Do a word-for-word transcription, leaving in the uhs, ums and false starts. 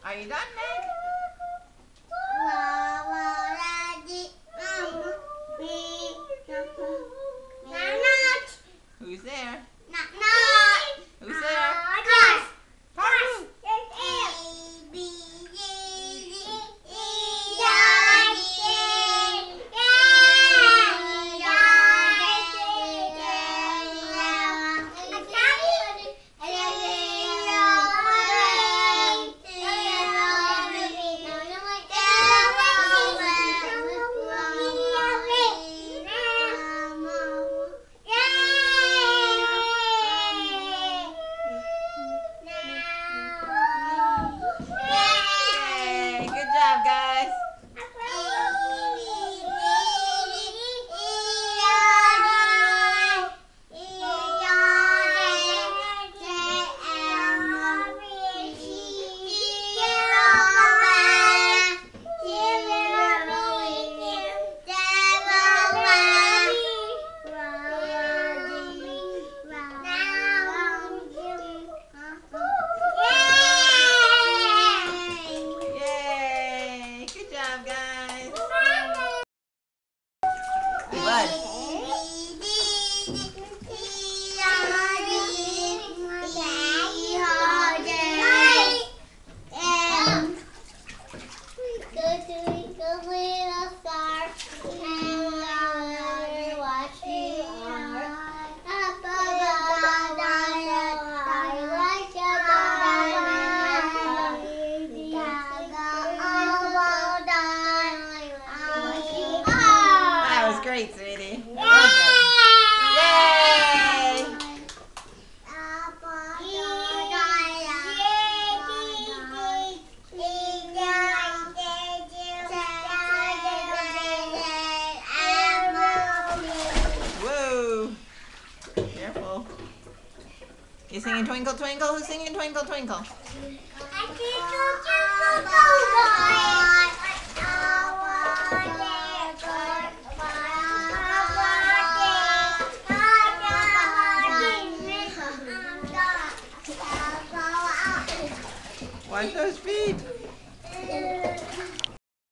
Are you done, Meg? Who's there? Who's there? Party. Yay, good job, guys. Yay, good job, guys. What? That was great, sweetie. I love it. Yay! Whoa! Careful. You singing Twinkle Twinkle? Who's singing Twinkle Twinkle? Watch those feet.